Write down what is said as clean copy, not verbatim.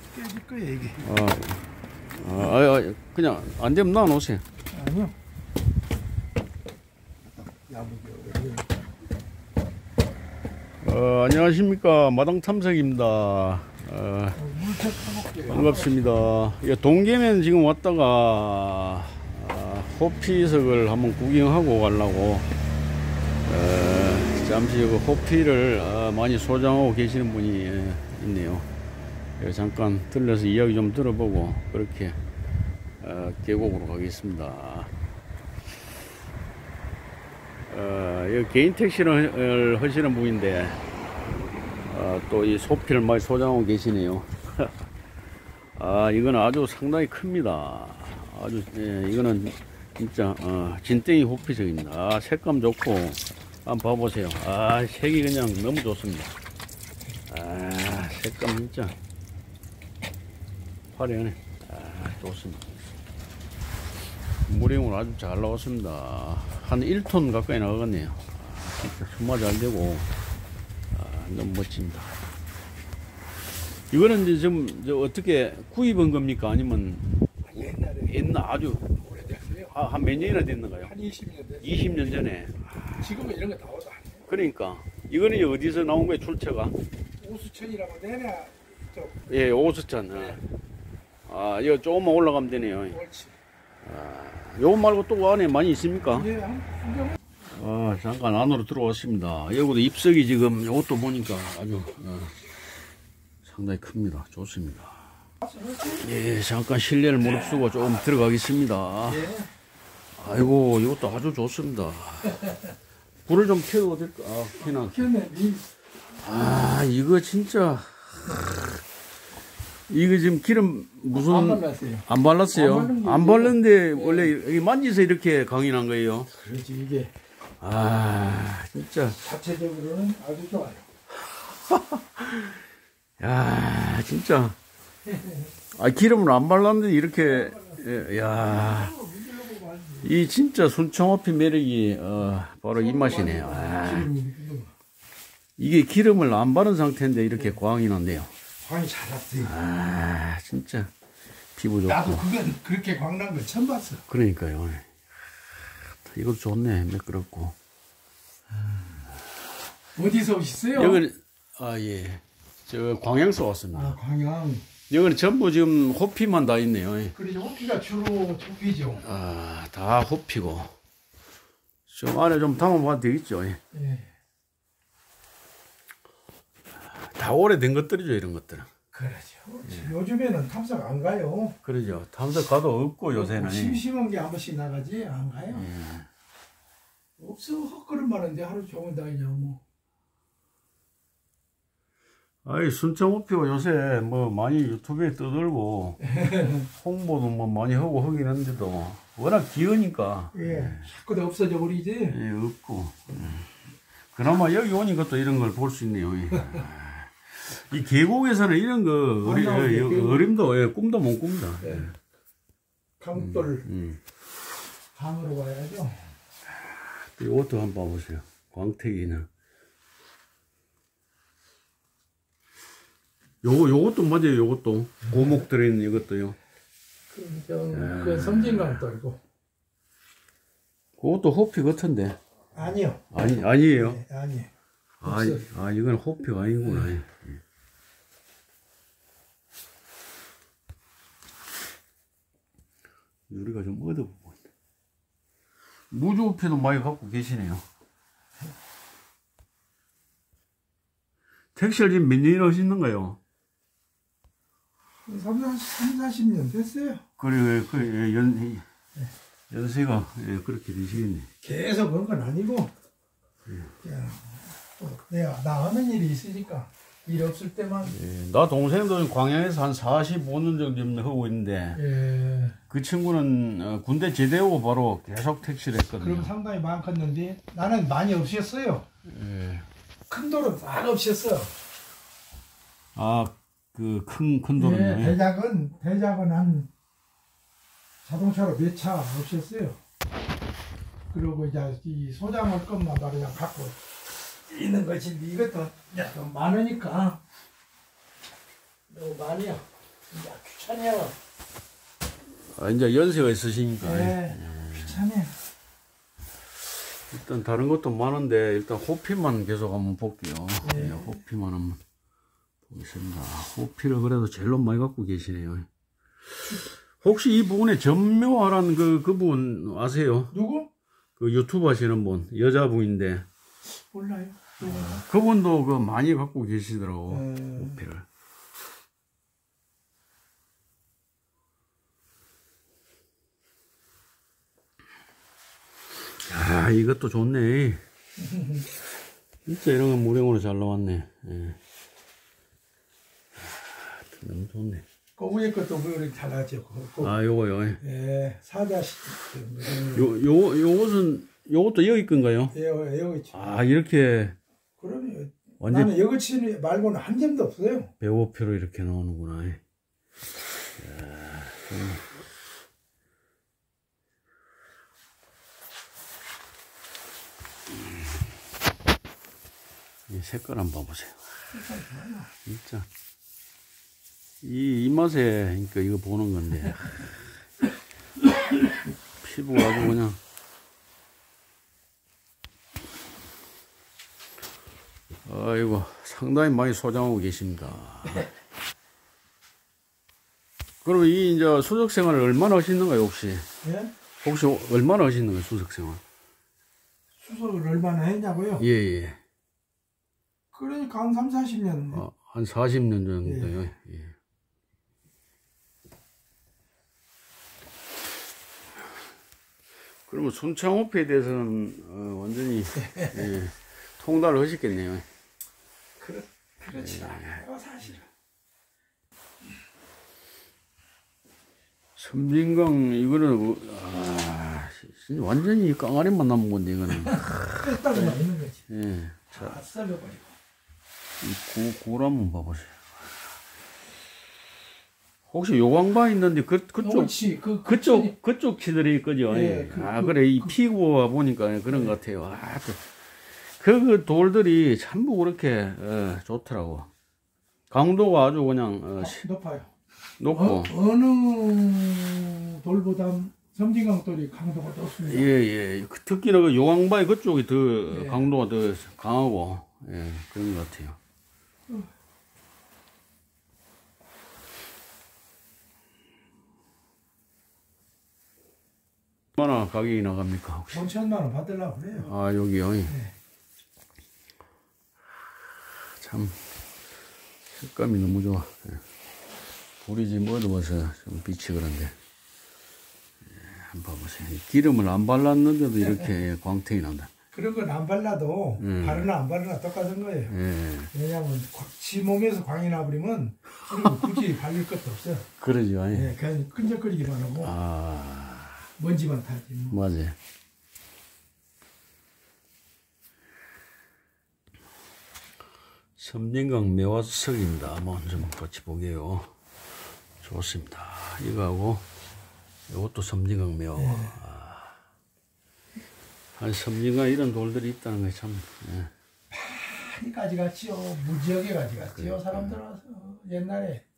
깨질 거야 이게. 그냥 안 되면 놔놓으세요. 아니요. 안녕하십니까, 마당 탐색입니다. 반갑습니다. 동계면 지금 왔다가 호피석을 한번 구경하고 가려고 잠시 그 호피를 많이 소장하고 계시는 분이 있네요. 잠깐 들려서 이야기 좀 들어보고 그렇게 계곡으로 가겠습니다. 여기 개인 택시를 하시는 분인데 또 이 소피를 많이 소장하고 계시네요. 이거는 아주 상당히 큽니다. 아주 이거는 진짜 진땡이 호피석입니다. 색감 좋고 한번 봐보세요. 색이 그냥 너무 좋습니다. 색감 진짜 화려하네. 좋습니다. 물형으로 아주 잘 나왔습니다. 한 1톤 가까이 나가겠네요. 진짜 수마 잘 되고 너무 멋집니다. 이거는 이제 좀 어떻게 구입한 겁니까? 아니면 옛날 아주 오래됐어요. 한 몇 년이나 됐는가요? 한 20년 됐어요. 20년 전에. 지금은 이런 거 다 오다. 그러니까 이거는 어디서 나온 거예요? 출처가? 오수천이라고 내려 저 예, 오수천. 이거 조금만 올라가면 되네요. 옳지. 요거 말고 또 안에 많이 있습니까? 예, 한 잠깐 안으로 들어왔습니다. 여기도 입석이 지금 요것도 보니까 아주 상당히 큽니다. 좋습니다. 예, 잠깐 실내를 무릅쓰고 조금 들어가겠습니다. 예. 아이고, 이것도 아주 좋습니다. 불을 좀 켜도 될까? 켜놔. 이거 진짜. 이거 지금 기름 무슨. 안 발랐어요. 안 발랐어요? 안 발랐는데, 네. 원래 여기 만지서 이렇게 강인한 거예요? 그렇지, 이게. 진짜. 자체적으로는 아주 좋아요. 야, 진짜. 기름을 안 발랐는데 이렇게, 이 진짜 순창호피 매력이, 바로 이 맛이네요. 이게 기름을 안 바른 상태인데 이렇게 광이 난대요. 광이 잘 났어요. 진짜. 피부 좋고. 나도 그건 그렇게 광난 걸 처음 봤어. 그러니까요. 이것도 좋네. 매끄럽고. 어디서 오셨어요? 여기는, 예. 저 광양서 왔습니다. 광양. 여기는 전부 지금 호피만 다 있네요. 그러죠. 호피가 주로 호피죠. 다 호피고. 좀 안에 좀 담아봐도 되겠죠. 예. 다 오래된 것들이죠, 이런 것들은. 그렇죠. 요즘에는 탐색 안 가요. 그러죠. 탐색 가도 없고, 요새는. 심심한 게 한 번씩 나가지, 안 가요. 없어, 헛걸음 많은데 하루 종일 다니냐, 뭐. 순창호피가 요새 뭐 많이 유튜브에 떠들고, 홍보도 뭐 많이 하고 하긴 했는데도, 워낙 귀여우니까. 자꾸 없어져 버리지. 없고. 그나마 여기 오니까 또 이런 걸 볼 수 있네요. 이 계곡에서는 이런 거, 어림도, 꿈도 못 꿉니다. 강돌. 강으로 가야죠. 이것도 한번 봐보세요. 광택이나. 요것도 맞아요, 요것도. 고목 들어있는 이것도요. 그 섬진강돌이고. 그것도 호피 같은데. 아니요. 아니에요? 네, 아니에요. 이건 호피가 아니구나. 유리가 좀 어두워. 무주호피도 많이 갖고 계시네요. 택시를 지금 몇 년이나 하시는가요? 40년 됐어요. 그래, 연세가 그렇게 되시겠네. 계속 그런 건 아니고, 나 하는 일이 있으니까, 일 없을 때만. 나 동생도 광양에서 한 45년 정도 하고 있는데, 그 친구는 군대 제대하고 바로 계속 택시를 했거든요. 그럼 상당히 많겠는데, 나는 많이 없었어요. 큰 돌은 다 없었어. 큰 돌은요? 대작은 한 자동차로 몇 차 없었어요. 그리고 이제 이 소장할 것만 그냥 갖고 있는 것인데 이것도 좀 많으니까 너무 많이야. 귀찮아요. 아, 이제 연세가 있으시니까. 네, 귀찮아요. 일단 다른 것도 많은데 일단 호피만 계속 한번 볼게요. 네. 호피만 한번 보겠습니다. 호피를 그래도 제일로 많이 갖고 계시네요. 혹시 이 부분에 전묘하란 그분 아세요? 누구? 그 유튜브 하시는 분, 여자분인데. 몰라요. 그분도 그 많이 갖고 계시더라고, 네. 호피를. 아, 이것도 좋네. 진짜 이런 건 무령으로 잘 나왔네. 예. 너무 좋네. 그 위에 것도 뭐 이렇게 잘하죠. 아, 요거요. 예, 사자식. 요것도 여기 건가요? 예, 여기. 아, 이렇게. 그럼요. 완전 나는 여기 치는 말고는 한 점도 없어요. 배우표로 이렇게 나오는구나. 야, 이 색깔 한번 봐보세요. 진짜. 이 맛에, 그러니까 이거 보는 건데. 피부가 아주 그냥. 아이고, 상당히 많이 소장하고 계십니다. 그럼 이 이제 수석 생활을 얼마나 하시는가요, 혹시? 예? 혹시 얼마나 하시는가요, 수석 생활? 수석을 얼마나 했냐고요? 예, 예. 그러니까 한 3, 40년. 아, 한 40년 정도요. 예. 그러면 순창호피에 대해서는 완전히 예, 통달을 하셨겠네요. 그렇지 않아요, 사실은. 섬진강 이거는 진짜 완전히 깡아리만 남은 건데 이거는. 뺐다고만 있는 거지. 예. 다 썰어버리고. 이 굴 한번 봐보세요. 혹시 요광바 있는데 그쪽 그쪽 치들이 거죠. 예, 그래 이 피구가 보니까 그런 것 같아요. 아, 그 돌들이 전부 그렇게 좋더라고. 강도가 아주 그냥 높아요. 높고. 어느 돌보다 섬진강 돌이 강도가 높습니다. 예. 특히나 그 요광바위 그쪽이 더 예. 강도가 더 강하고 그런 것 같아요. 얼마나 가격이 나갑니까 혹시? 3천만 원 받으려고 그래요. 아 여기요. 참 색감이 너무 좋아. 불이 지금 어두워서 좀 빛이 그런데 한번 봐보세요. 기름을 안 발랐는데도 이렇게 광택이 난다. 그런 건 안 발라도 바르나 안 바르나 똑같은 거예요. 왜냐하면 지 몸에서 광이 나버리면 우리는 굳이 발릴 것도 없어요. 그러죠. 그냥 끈적거리기만 하고 먼지만 타지. 맞아요. 섬진강 매화석입니다. 한번 좀 같이 보게요. 좋습니다. 이거하고 이것도 섬진강 매화. 아니 섬진강 이런 돌들이 있다는 게 참. 많이 가져갔지요. 무지하게 가져갔지요. 사람들 와서 옛날에.